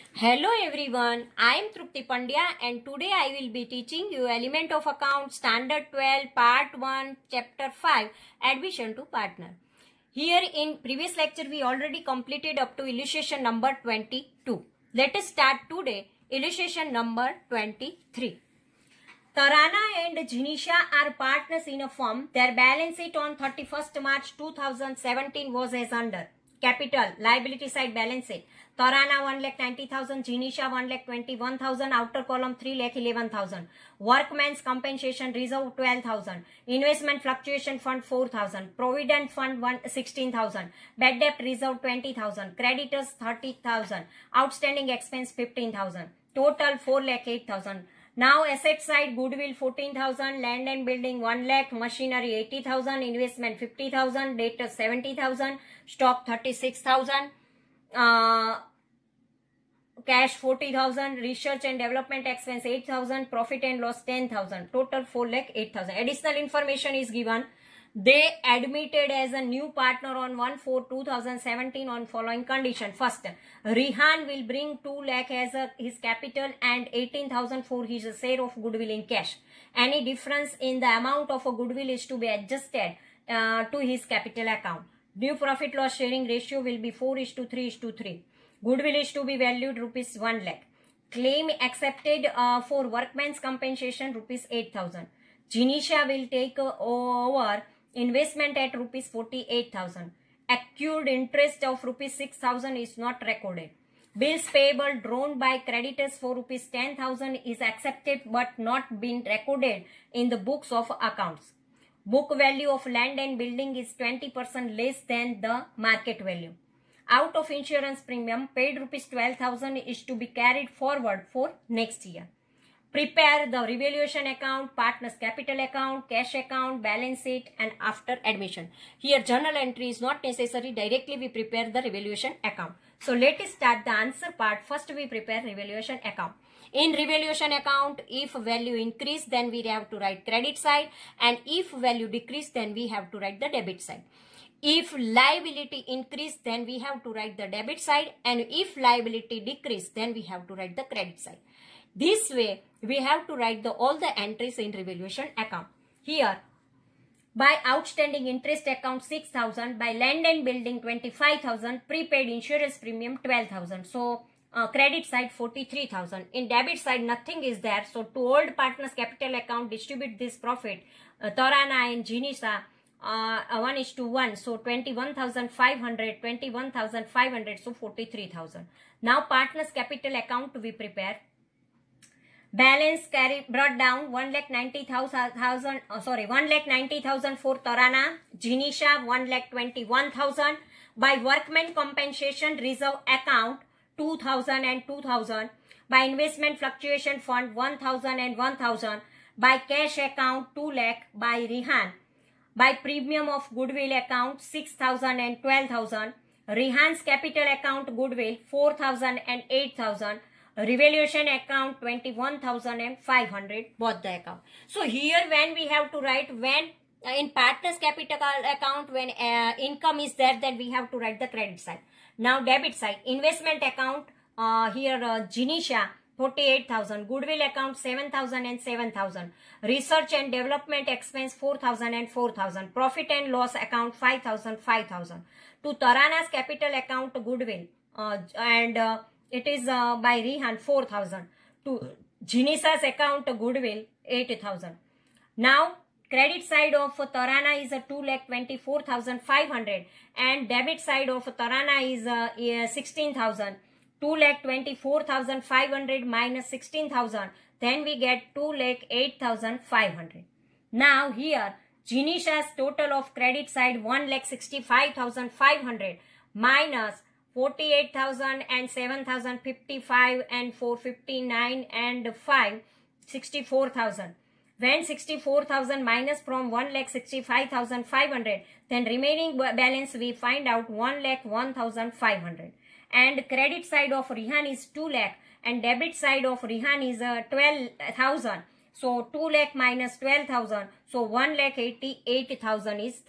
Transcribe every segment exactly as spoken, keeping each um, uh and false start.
Hello everyone, I am Trupti Pandya and today I will be teaching you Element of Account Standard twelve Part one Chapter five Admission to Partner. Here in previous lecture we already completed up to illustration number twenty-two. Let us start today illustration number twenty-three. Tarana and Jinisha are partners in a firm. Their balance sheet on thirty-first March two thousand seventeen was as under. Capital, liability side balance sheet. Tarana one lakh ninety thousand, Jinisha one lakh twenty-one thousand, outer column three lakh eleven thousand. Workman's compensation reserve twelve thousand. Investment fluctuation fund four thousand. Provident fund sixteen thousand. Bad debt reserve twenty thousand. Creditors thirty thousand. Outstanding expense fifteen thousand. Total four lakh eight thousand. Now asset side goodwill fourteen thousand, land and building one lakh, machinery eighty thousand, investment fifty thousand, debtors seventy thousand, stock thirty-six thousand, uh, cash forty thousand, research and development expense eight thousand, profit and loss ten thousand, total four lakh eight thousand. Additional information is given. They admitted as a new partner on one four two thousand seventeen on following condition. First, Rehan will bring two lakh as a, his capital and eighteen thousand for his share of goodwill in cash. Any difference in the amount of a goodwill is to be adjusted uh, to his capital account. New profit loss sharing ratio will be four is to three is to three. Goodwill is to be valued rupees one lakh. Claim accepted uh, for workman's compensation rupees eight thousand. Jinisha will take uh, over investment at rupees forty-eight thousand. Accrued interest of rupees six thousand is not recorded. Bills payable drawn by creditors for rupees ten thousand is accepted but not been recorded in the books of accounts. Book value of land and building is twenty percent less than the market value. Out of insurance premium paid rupees twelve thousand is to be carried forward for next year. Prepare the revaluation account, partner's capital account, cash account, balance sheet and after admission. Here journal entry is not necessary. Directly we prepare the revaluation account. So let us start the answer part. First we prepare revaluation account. In revaluation account, if value increase then we have to write credit side, and if value decrease then we have to write the debit side. If liability increase then we have to write the debit side, and if liability decrease then we have to write the credit side. This way, we have to write the, all the entries in revaluation account. Here, by outstanding interest account six thousand, by land and building twenty-five thousand, prepaid insurance premium twelve thousand. So, uh, credit side forty-three thousand. In debit side, nothing is there. So, to old partners capital account, distribute this profit. Uh, Tarana and Jinisha, uh, one is to one. So, twenty-one thousand five hundred, twenty-one thousand five hundred, so forty-three thousand. Now, partners capital account we prepare. Balance carry brought down one lakh ninety thousand, oh, sorry, one lakh ninety thousand for Tarana, Jinisha one lakh twenty-one thousand. By workman compensation reserve account two thousand and two thousand. By investment fluctuation fund one thousand and one thousand. By cash account two lakh by Rehan. By premium of goodwill account six thousand and twelve thousand. Rehan's capital account goodwill four thousand and eight thousand. Revaluation account twenty-one thousand five hundred, both the account. So here when we have to write, when uh, in partners capital account, when uh, income is there, then we have to write the credit side. Now debit side, investment account, uh, here uh, Jinisha forty-eight thousand, goodwill account seven thousand and seven thousand, research and development expense four thousand and four thousand, profit and loss account five thousand, five thousand. To Tarana's capital account goodwill uh, and uh, it is uh, by Rehan four thousand. To Jinisha's account goodwill eight thousand. Now credit side of Tarana is uh, two lakh twenty-four thousand five hundred and debit side of Tarana is uh, sixteen thousand. two lakh twenty-four thousand five hundred minus sixteen thousand, then we get two lakh eight thousand five hundred. Now here Jinisha's total of credit side one lakh sixty-five thousand five hundred minus forty-eight thousand and seven thousand fifty-five and four fifty-nine and five, sixty-four thousand. When sixty-four thousand minus from one lakh sixty-five thousand five hundred, then remaining balance we find out one lakh one thousand five hundred. And credit side of Rehan is two lakh and debit side of Rehan is uh, twelve thousand. So two lakh minus twelve thousand. So one lakh eighty-eight thousand is there.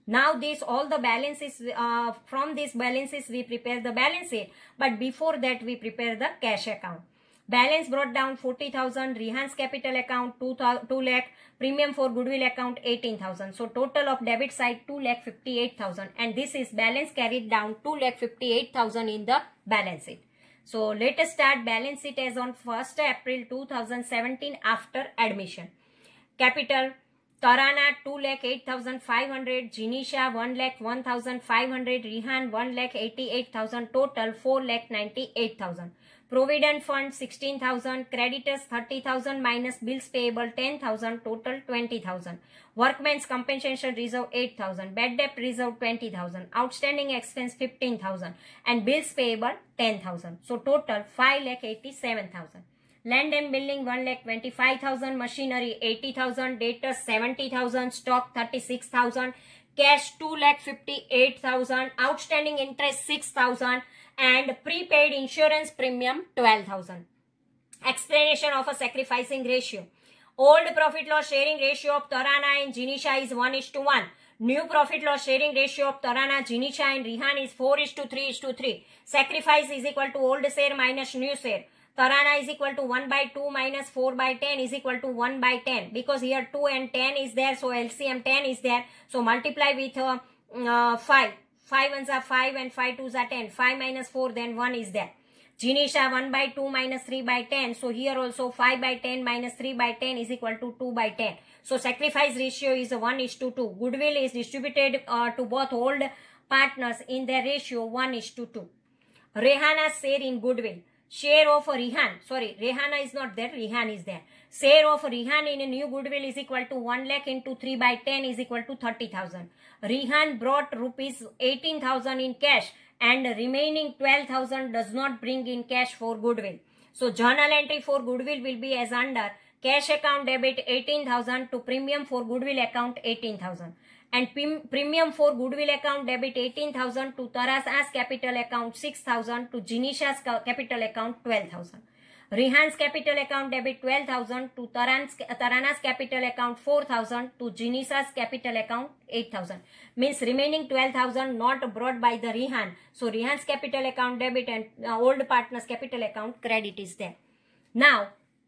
Now this all the balances, uh, from these balances we prepare the balance sheet. But before that we prepare the cash account. Balance brought down forty thousand, Rehan's capital account two lakh, premium for goodwill account eighteen thousand. So total of debit side two lakh fifty-eight thousand, and this is balance carried down two lakh fifty-eight thousand in the balance sheet. So let us start balance sheet as on first April two thousand seventeen after admission. Capital Tarana two lakh eight thousand five hundred, Jinisha one lakh one thousand five hundred, Rehan one lakh eighty-eight thousand, total four lakh ninety-eight thousand. Provident fund sixteen thousand, creditors thirty thousand minus bills payable ten thousand, total twenty thousand. Workmen's compensation reserve eight thousand, bad debt reserve twenty thousand, outstanding expense fifteen thousand, and bills payable ten thousand. So total five lakh eighty-seven thousand. Land and building one lakh twenty-five thousand, machinery eighty thousand, debtors seventy thousand, stock thirty-six thousand, cash two lakh fifty-eight thousand, outstanding interest six thousand, and prepaid insurance premium twelve thousand. Explanation of a sacrificing ratio. Old profit loss sharing ratio of Tarana and Jinisha is one is to one. New profit loss sharing ratio of Tarana, Jinisha and Rehan is four is to three is to three. Sacrifice is equal to old share minus new share. Tarana is equal to one by two minus four by ten is equal to one by ten. Because here two and ten is there, so L C M ten is there. So multiply with uh, uh, five. five ones are five and five twos are ten. five minus four, then one is there. Jinisha one by two minus three by ten. So here also five by ten minus three by ten is equal to two by ten. So sacrifice ratio is one is to two. Goodwill is distributed uh, to both old partners in their ratio one is to two. Rehana's share in goodwill. Share of Rehan, sorry, Rehana is not there, Rehan is there. Share of Rehan in a new goodwill is equal to one lakh into three by ten is equal to thirty thousand. Rehan brought rupees eighteen thousand in cash, and remaining twelve thousand does not bring in cash for goodwill. So journal entry for goodwill will be as under cash account debit eighteen thousand to premium for goodwill account eighteen thousand. And premium for goodwill account debit eighteen thousand to Tarana's capital account six thousand to Jinisha's capital account twelve thousand. Rehan's capital account debit twelve thousand to Tarana's, Tarana's capital account four thousand to Jinisha's capital account eight thousand. Means remaining twelve thousand not brought by the Rehan. So Rehan's capital account debit and uh, old partner's capital account credit is there. Now,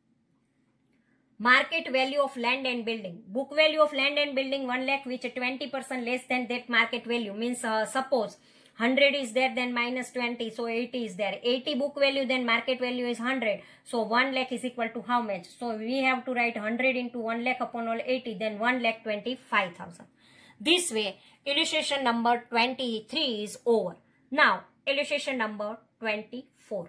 market value of land and building. Book value of land and building one lakh, which twenty percent less than that market value. Means uh, suppose one hundred is there, then minus twenty, so eighty is there. eighty book value, then market value is one hundred. So one lakh is equal to how much? So we have to write one hundred into one lakh upon all eighty, then one lakh twenty-five thousand. This way, illustration number twenty-three is over. Now, illustration number twenty-four.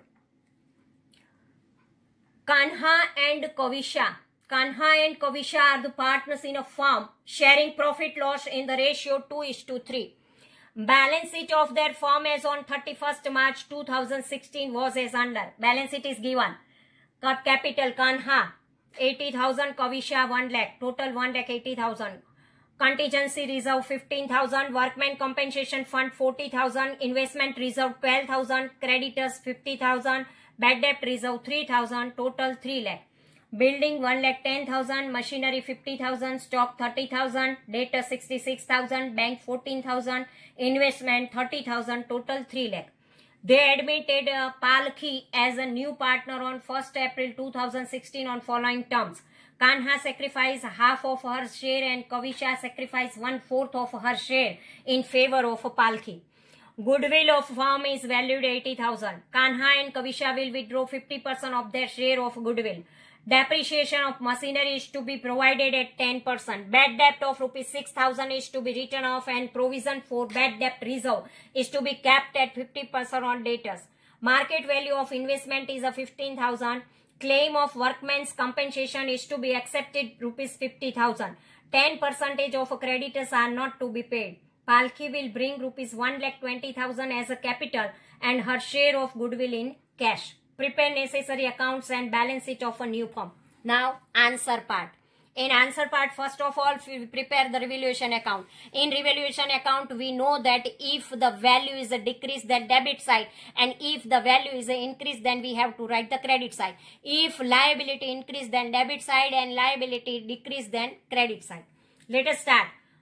Kanha and Kavisha. Kanha and Kavisha are the partners in a firm sharing profit loss in the ratio two is to three. Balance sheet of their firm as on thirty-first March two thousand sixteen was as under. Balance sheet is given. Capital Kanha eighty thousand, Kavisha one lakh, total one lakh eighty thousand. Contingency reserve fifteen thousand, workman compensation fund forty thousand, investment reserve twelve thousand, creditors fifty thousand, bad debt reserve three thousand, total three lakh. Building one lakh ten thousand, machinery fifty thousand, stock thirty thousand, debtor sixty-six thousand, bank fourteen thousand, investment thirty thousand, total three lakh. They admitted uh, Palkhi as a new partner on first April two thousand sixteen on following terms. Kanha sacrificed half of her share and Kavisha sacrificed one-fourth of her share in favor of Palkhi. Goodwill of firm is valued eighty thousand. Kanha and Kavisha will withdraw fifty percent of their share of goodwill. Depreciation of machinery is to be provided at ten percent. Bad debt of rupees six thousand is to be written off, and provision for bad debt reserve is to be capped at fifty percent on debtors. Market value of investment is a fifteen thousand. Claim of workmen's compensation is to be accepted rupees fifty thousand. ten percent of creditors are not to be paid. Palkhi will bring rupees one lakh twenty thousand as a capital and her share of goodwill in cash. Prepare necessary accounts and balance sheet of a new firm. Now, answer part. In answer part, first of all, we prepare the revaluation account. In revaluation account, we know that if the value is a decrease, then debit side, and if the value is an increase, then we have to write the credit side. If liability increase, then debit side, and liability decrease, then credit side. Let us start.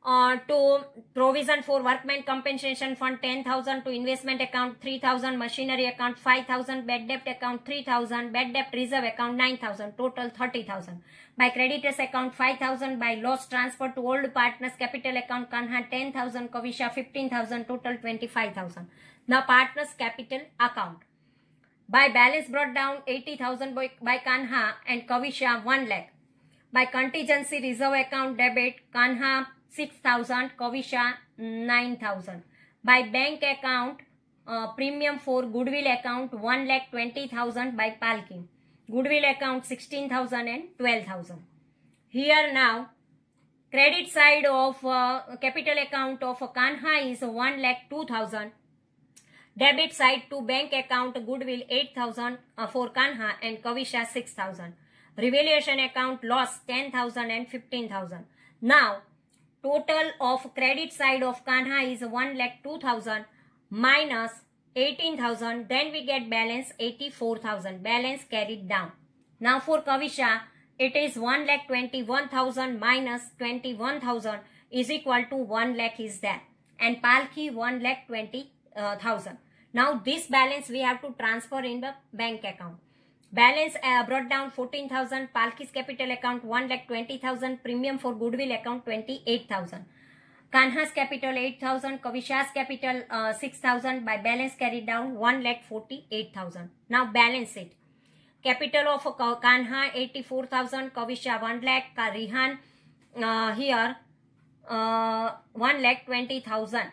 uh, to provision for workmen compensation fund ten thousand, to investment account three thousand, machinery account five thousand, bad debt account three thousand, bad debt reserve account nine thousand, total thirty thousand. By creditors account five thousand, by loss transfer to old partners capital account Kanha ten thousand, Kavisha fifteen thousand, total twenty-five thousand. Now partners capital account. By balance brought down eighty thousand by, by Kanha and Kavisha one lakh. By contingency reserve account debit Kanha six thousand, Kavisha nine thousand. By bank account uh, premium for goodwill account one lakh twenty thousand by Palki. Goodwill account sixteen thousand and twelve thousand. Here now credit side of uh, capital account of Kanha is one lakh two thousand. Debit side to bank account goodwill eight thousand uh, for Kanha and Kavisha six thousand. Revaluation account loss ten thousand and fifteen thousand. Now total of credit side of Kanha is one lakh two thousand minus eighteen thousand. Then we get balance eighty-four thousand. Balance carried down. Now for Kavisha it is one lakh twenty-one thousand minus twenty-one thousand is equal to one lakh is there. And Palki one lakh twenty thousand. Now this balance we have to transfer in the bank account. Balance uh, brought down fourteen thousand, Palki's capital account one lakh twenty thousand, premium for goodwill account twenty-eight thousand. Kanha's capital eight thousand, Kavisha's capital uh, six thousand, by balance carried down one lakh forty-eight thousand. Now balance it. Capital of uh, Kanha eighty-four thousand, Kavisha one lakh, Rihan uh, here uh, one lakh twenty thousand.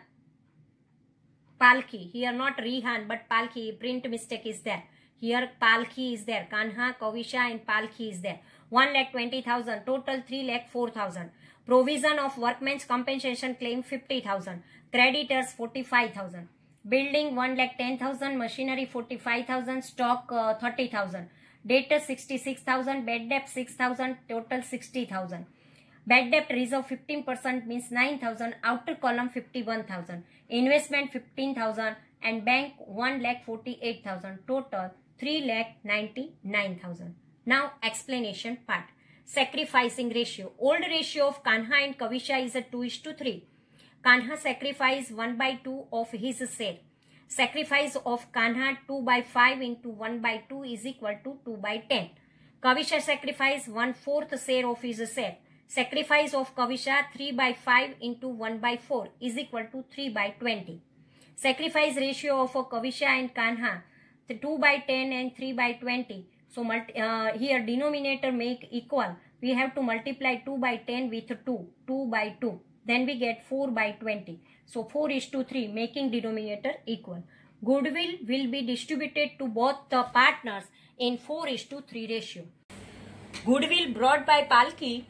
Palki, here not Rihan but Palki, print mistake is there. Here Palki is there, Kanha, Kavisha and Palki is there. one lakh twenty thousand, total three lakh four thousand. Provision of workmen's compensation claim fifty thousand. Creditors forty-five thousand. Building one lakh ten thousand, machinery forty-five thousand, stock uh, thirty thousand. Debtors sixty-six thousand, bad debt six thousand, total sixty thousand. Bad debt reserve fifteen percent means nine thousand, outer column fifty-one thousand. Investment fifteen thousand and bank one lakh forty-eight thousand, total three lakh ninety-nine thousand. Now explanation part. Sacrificing ratio. Old ratio of Kanha and Kavisha is a two is to three. Kanha sacrifice one by two of his share. Sacrifice of Kanha two by five into one by two is equal to two by ten. Kavisha sacrifice one fourth share of his share. Sacrifice of Kavisha three by five into one by four is equal to three by twenty. Sacrifice ratio of Kavisha and Kanha two by ten and three by twenty. So multi, uh, here denominator make equal. We have to multiply two by ten with two. two by two. Then we get four by twenty. So four is to three making denominator equal. Goodwill will be distributed to both the partners in four is to three ratio. Goodwill brought by Palki.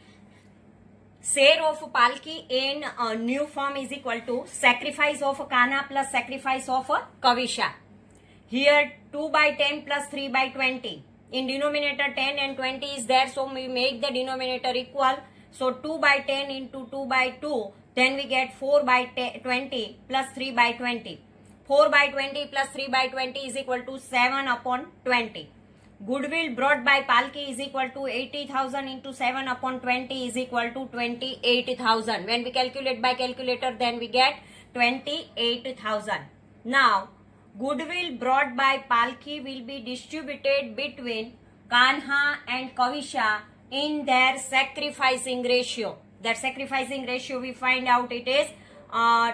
Share of Palki in uh, new form is equal to sacrifice of Kanha plus sacrifice of Kavisha. Here two by ten plus three by twenty. In denominator ten and twenty is there, so we make the denominator equal. So two by ten into two by two, then we get four by twenty plus three by twenty. four by twenty plus three by twenty is equal to seven upon twenty. Goodwill brought by Palki is equal to eighty thousand into seven upon twenty is equal to twenty-eight thousand. When we calculate by calculator, then we get twenty-eight thousand. Now, goodwill brought by Palki will be distributed between Kanha and Kavisha in their sacrificing ratio. Their sacrificing ratio we find out it is uh,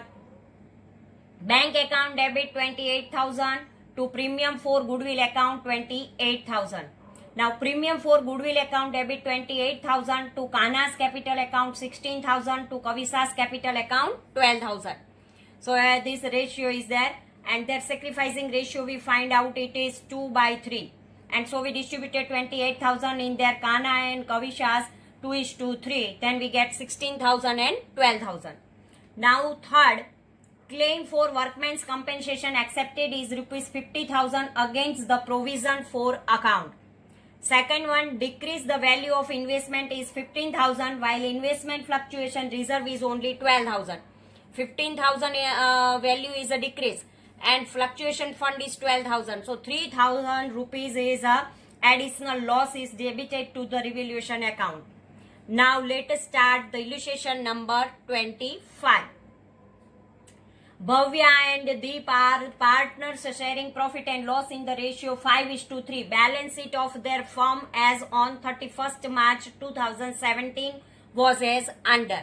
bank account debit twenty-eight thousand to premium for goodwill account twenty-eight thousand. Now premium for goodwill account debit twenty-eight thousand to Kanha's capital account sixteen thousand to Kavisha's capital account twelve thousand. So uh, this ratio is there. And their sacrificing ratio we find out it is two by three. And so we distributed twenty-eight thousand in their Kanha and Kavisha's two is to three. Then we get sixteen thousand and twelve thousand. Now third, claim for workmen's compensation accepted is rupees fifty thousand against the provision for account. Second one, decrease the value of investment is fifteen thousand while investment fluctuation reserve is only twelve thousand. fifteen thousand uh, value is a decrease. And fluctuation fund is twelve thousand. So three thousand rupees is a additional loss is debited to the revaluation account. Now let us start the illustration number twenty-five. Bhavya and Deep are partners sharing profit and loss in the ratio five is to three. Balance sheet of their firm as on thirty-first March two thousand seventeen was as under.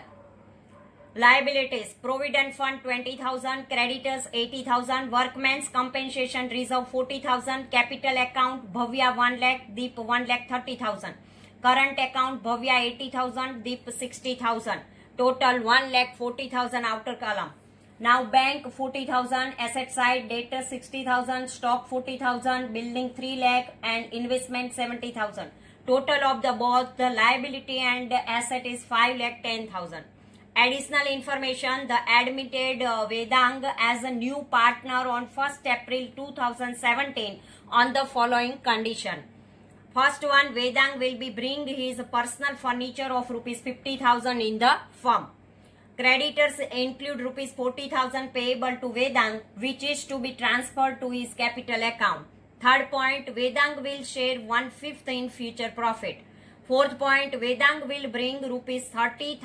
Liabilities: Provident Fund twenty thousand, creditors eighty thousand, workmen's compensation reserve forty thousand, capital account Bhavya one lakh, Deep one lakh thirty thousand, current account Bhavya eighty thousand, Deep sixty thousand, total one lakh forty thousand outer column. Now bank forty thousand, asset side debtors sixty thousand, stock forty thousand, building three lakh and investment seventy thousand. Total of the both the liability and asset is five lakh ten thousand. Additional information: the admitted uh, Vedang as a new partner on first April two thousand seventeen on the following condition. First one, Vedang will be bring his personal furniture of rupees fifty thousand in the firm. Creditors include rupees forty thousand payable to Vedang, which is to be transferred to his capital account. Third point, Vedang will share one fifth in future profit. Fourth point, Vedang will bring rupees thirty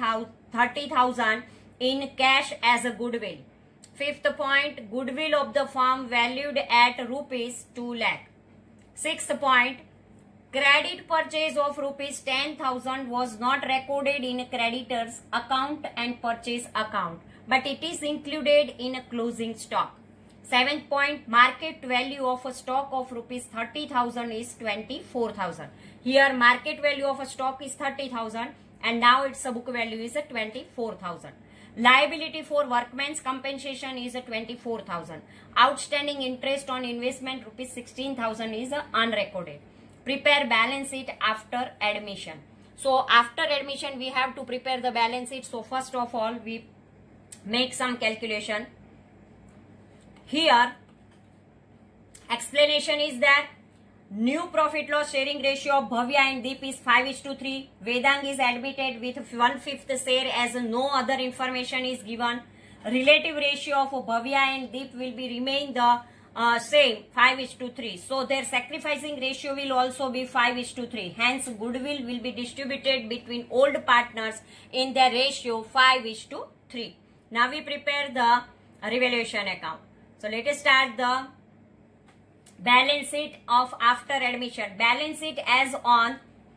thousand in cash as a goodwill. Fifth point, goodwill of the firm valued at rupees two lakh. Sixth point, credit purchase of rupees ten thousand was not recorded in creditors account and purchase account, but it is included in a closing stock. Seventh point, market value of a stock of rupees thirty thousand is twenty-four thousand. Here market value of a stock is thirty thousand and now its book value is twenty-four thousand. Liability for workmen's compensation is twenty-four thousand. Outstanding interest on investment rupees sixteen thousand is unrecorded. Prepare balance sheet after admission. So after admission we have to prepare the balance sheet. So first of all we make some calculation. Here explanation is that new profit loss sharing ratio of Bhavya and Deep is five is to three. Vedang is admitted with one fifth share as no other information is given. Relative ratio of Bhavya and Deep will be remain the uh, same five is to three. So their sacrificing ratio will also be five is to three. Hence goodwill will be distributed between old partners in their ratio five is to three. Now we prepare the revaluation account. So let us start the balance sheet of after admission. Balance sheet as on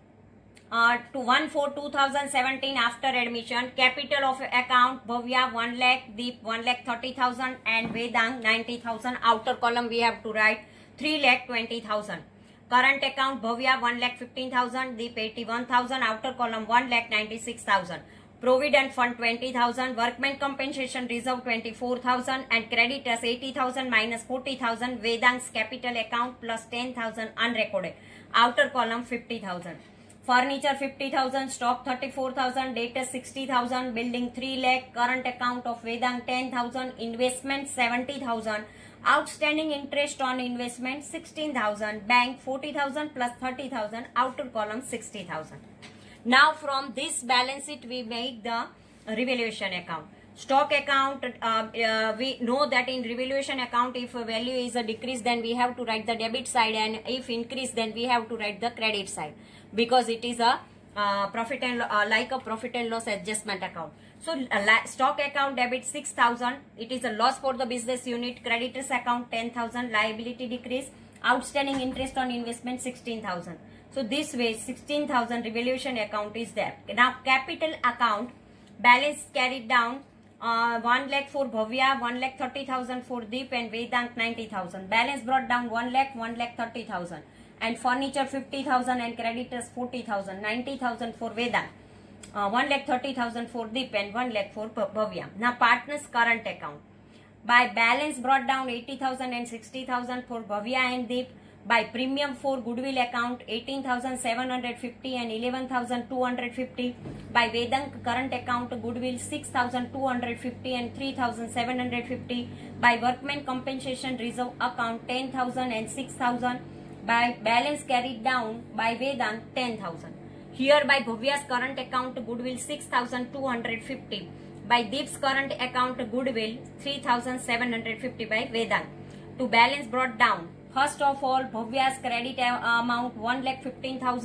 uh, to one four two thousand seventeen after admission. Capital of account Bhavya one lakh, Deep one lakh thirty thousand and Vedang ninety thousand. Outer column we have to write three lakh twenty thousand. Current account Bhavya one lakh fifteen thousand, Deep eighty-one thousand. Outer column one lakh ninety-six thousand. Provident Fund twenty thousand, Workmen Compensation Reserve twenty-four thousand and creditors eighty thousand minus forty thousand, Vedang's capital account plus ten thousand unrecorded. Outer column fifty thousand. Furniture fifty thousand, stock thirty-four thousand, debtors sixty thousand, building three lakh, current account of Vedang ten thousand, investment seventy thousand, outstanding interest on investment sixteen thousand, bank forty thousand plus thirty thousand, outer column sixty thousand. Now from this balance sheet we make the revaluation account. Stock account, uh, uh, we know that in revaluation account if a value is a decrease then we have to write the debit side, and if increase then we have to write the credit side, because it is a uh, profit and uh, like a profit and loss adjustment account. So uh, stock account debit six thousand, it is a loss for the business unit. Creditors account ten thousand, liability decrease. Outstanding interest on investment sixteen thousand. So this way sixteen thousand revaluation account is there. Now capital account balance carried down uh, one lakh for Bhavya, one lakh thirty thousand for Deep and Vedang ninety thousand. Balance brought down one lakh, one lakh thirty thousand. And furniture fifty thousand and creditors forty thousand, ninety thousand for Vedang. Uh, one lakh thirty thousand for Deep and one lakh for Bhavya. Now partners current account. By balance brought down eighty thousand and sixty thousand for Bhavya and Deep. By premium for goodwill account eighteen thousand seven hundred fifty and eleven thousand two hundred fifty. By Vedang current account goodwill six thousand two hundred fifty and three thousand seven hundred fifty. By workmen compensation reserve account ten thousand and six thousand. By balance carried down by Vedang ten thousand. Here by Bhavya's current account goodwill six thousand two hundred fifty. By Deep's current account goodwill three thousand seven hundred fifty by Vedang. To balance brought down. First of all, Bhavya's credit amount one lakh fifteen thousand,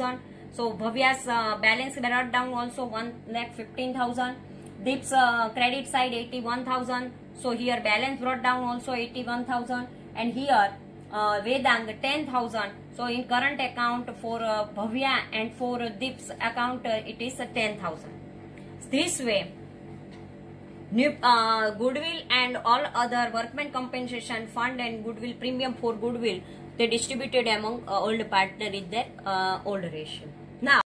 So Bhavya's uh, balance brought down also one lakh fifteen thousand. Deep's uh, credit side eighty-one thousand. So here balance brought down also eighty-one thousand, and here uh, Vedang ten thousand. So in current account for uh, Bhavya and for uh, Deep's account uh, it is uh, ten thousand. This way, new uh, goodwill and all other workman compensation fund and goodwill premium for goodwill, they distributed among uh, old partner in their uh, old ratio.